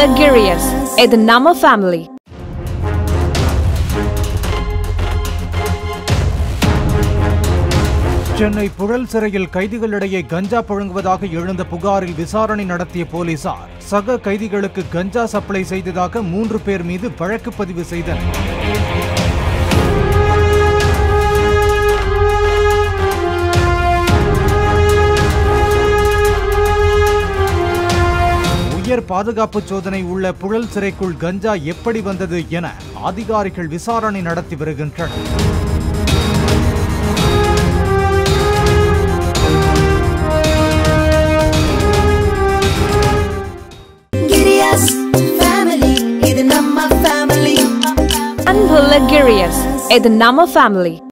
unbiased. இது நம்ம family. Chennai Puzhal சிறையில் கைதிகளிடையே கஞ்சா புழங்குவதாக எழுந்த புகாரில் விசாரணை நடத்திய போலீசார் சக கைதிகளுக்கு கஞ்சா சப்ளை செய்ததாக 3 பேர் மீது வழக்கு பதிவு செய்தனர். உயர் பாதுகாப்பு சோதனை உள்ள புழல் சிறைக்குள் கஞ்சா எப்படி வந்தது என அதிகாரிகள் விசாரணை நடத்தி வருகின்றனர். unbiased. இது நம்ம family.